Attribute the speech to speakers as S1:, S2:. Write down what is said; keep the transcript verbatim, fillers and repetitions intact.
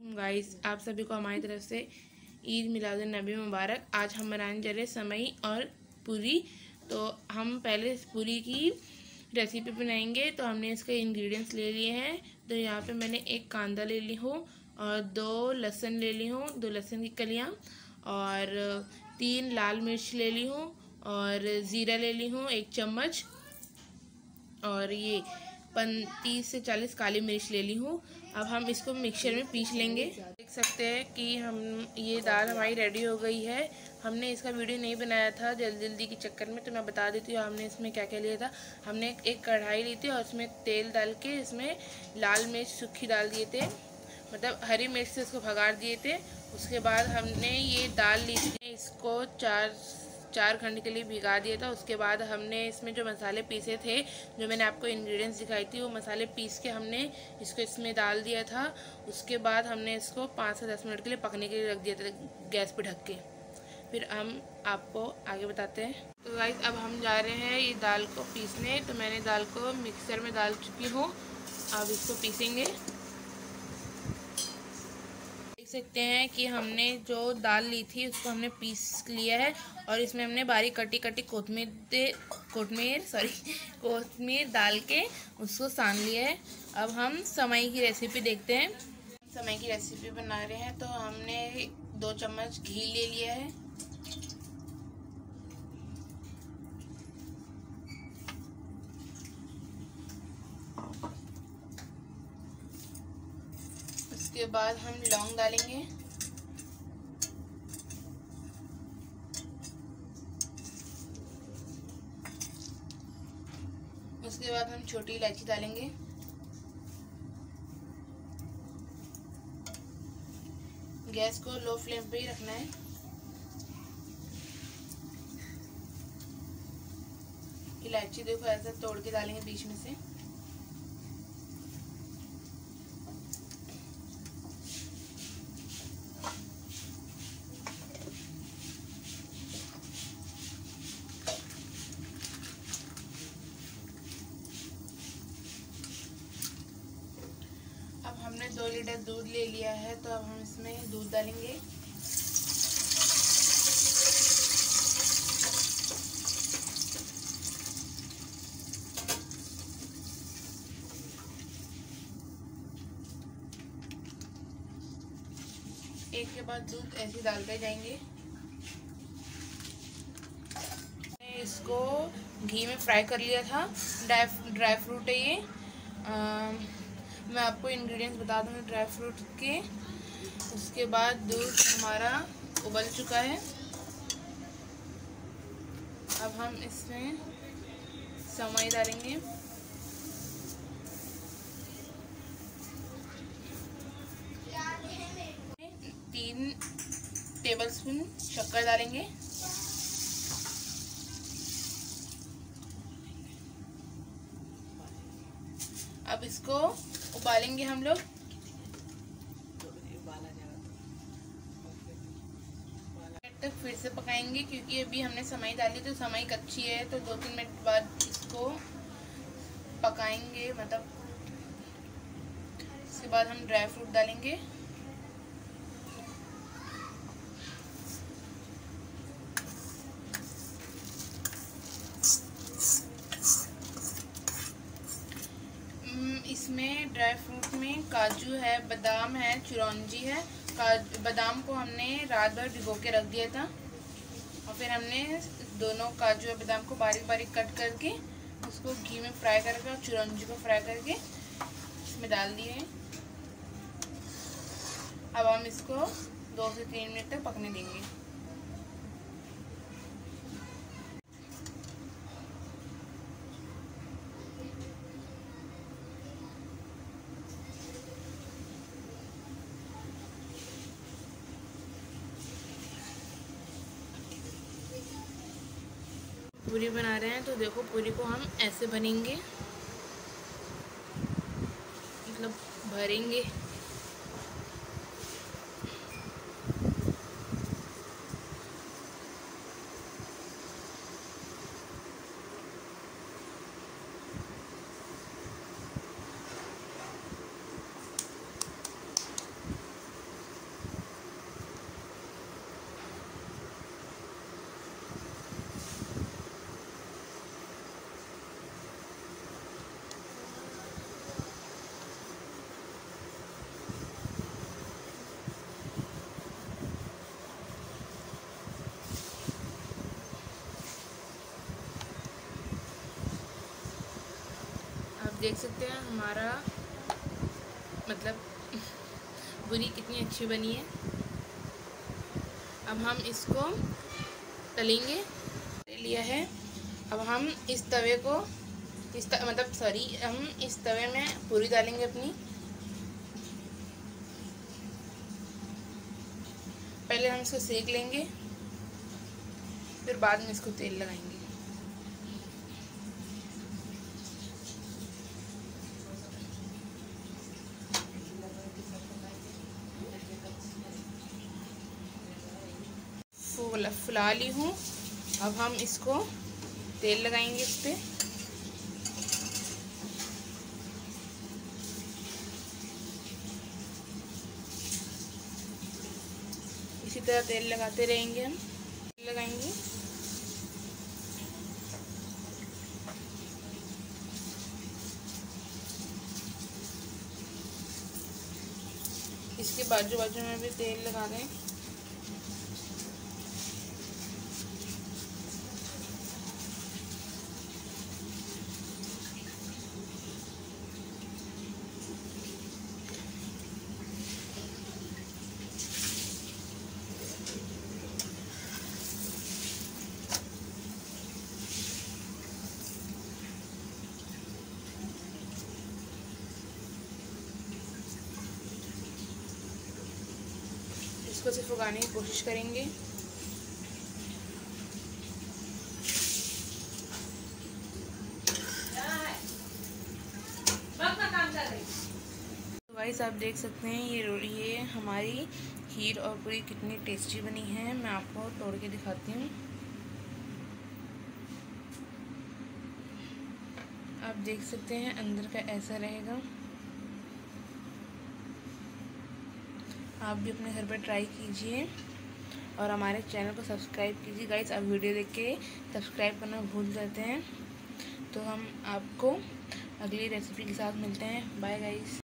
S1: Guys, आप सभी को हमारी तरफ से ईद मिलादुन नबी मुबारक। आज हम बनाने जा रहे हैं सेवई और पूरी। तो हम पहले पूरी की रेसिपी बनाएंगे। तो हमने इसके इंग्रेडिएंट्स ले लिए हैं। तो यहाँ पे मैंने एक कांदा ले ली हूँ और दो लहसुन ले ली हूँ, दो लहसुन की कलियाँ, और तीन लाल मिर्च ले ली हूँ, और ज़ीरा ले ली हूँ एक चम्मच, और ये तीस से चालीस काली मिर्च ले ली हूँ। अब हम इसको मिक्सर में पीस लेंगे। देख सकते हैं कि हम ये दाल हमारी रेडी हो गई है। हमने इसका वीडियो नहीं बनाया था जल्दी जल्दी के चक्कर में, तो मैं बता देती हूँ हमने इसमें क्या क्या लिया था। हमने एक कढ़ाई ली थी और उसमें तेल डाल के इसमें लाल मिर्च सूखी डाल दिए थे, मतलब हरी मिर्च से इसको भगाड़ दिए थे। उसके बाद हमने ये दाल ली थी, इसको चार चार घंटे के लिए भिगा दिया था। उसके बाद हमने इसमें जो मसाले पीसे थे, जो मैंने आपको इंग्रेडिएंट्स दिखाई थी, वो मसाले पीस के हमने इसको इसमें डाल दिया था। उसके बाद हमने इसको पाँच से दस मिनट के लिए पकने के लिए रख दिया था गैस पे ढक के। फिर हम आपको आगे बताते हैं। तो गाइस, अब हम जा रहे हैं ये दाल को पीसने। तो मैंने दाल को मिक्सर में डाल चुकी हूँ, अब इसको पीसेंगे। देख सकते हैं कि हमने जो दाल ली थी उसको हमने पीस लिया है, और इसमें हमने बारीक कटी कटी कोतमीर कोतमीर सॉरी कोतमीर डाल के उसको सान लिया है। अब हम सेवई की रेसिपी देखते हैं। सेवई की रेसिपी बना रहे हैं। तो हमने दो चम्मच घी ले लिया है, उसके बाद हम लौंग डालेंगे, उसके बाद हम छोटी इलायची डालेंगे, गैस को लो फ्लेम पे ही रखना है। इलायची देखो ऐसा तोड़ के डालेंगे बीच में से। अब हमने दो लीटर दूध ले लिया है, तो अब हम इसमें दूध डालेंगे। एक के बाद दूध ऐसे डालते जाएंगे। इसको घी में फ्राई कर लिया था। ड्राई ड्राई फ्रूट है ये। आ, मैं आपको इंग्रेडिएंट्स बता दूँगी ड्राई फ्रूट के। उसके बाद दूध हमारा उबल चुका है। अब हम इसमें सेवई डालेंगे, तीन टेबलस्पून शक्कर डालेंगे, अब इसको उबालेंगे हम लोग। तक फिर से पकाएंगे, क्योंकि अभी हमने सेवई डाली तो सेवई कच्ची है। तो दो तीन मिनट बाद इसको पकाएंगे, मतलब इसके बाद हम ड्राई फ्रूट डालेंगे। इसमें ड्राई फ्रूट में काजू है, बादाम है, चिरौंजी है। काजू बादाम को हमने रात भर भिगो के रख दिया था, और फिर हमने दोनों काजू और बादाम को बारीक बारीक कट करके उसको घी में फ्राई करके और चिरौंजी को फ्राई करके इसमें डाल दिए हैं। अब हम इसको दो से तीन मिनट तक पकने देंगे। पूरी बना रहे हैं, तो देखो पूरी को हम ऐसे बनेंगे, मतलब भरेंगे। आप देख सकते हैं हमारा मतलब पूरी कितनी अच्छी बनी है। अब हम इसको तलेंगे। ले लिया है। अब हम इस तवे को इस त, मतलब सॉरी हम इस तवे में पूरी डालेंगे अपनी। पहले हम इसको सेक लेंगे, फिर बाद में इसको तेल लगाएंगे। फुला ली हूँ। अब हम इसको तेल लगाएंगे इस पे। इसी तरह तेल लगाते रहेंगे। हम तेल लगाएंगे। इसके बाजू बाजू में भी तेल लगा दें। इसको सिर्फ उगाने की कोशिश करेंगे। तो गाइस आप देख सकते हैं ये ये हमारी खीर और पूरी कितनी टेस्टी बनी है। मैं आपको तोड़ के दिखाती हूँ। आप देख सकते हैं अंदर का ऐसा रहेगा। आप भी अपने घर पर ट्राई कीजिए और हमारे चैनल को सब्सक्राइब कीजिए। गाइस आप वीडियो देख के सब्सक्राइब करना भूल जाते हैं। तो हम आपको अगली रेसिपी के साथ मिलते हैं। Bye guys.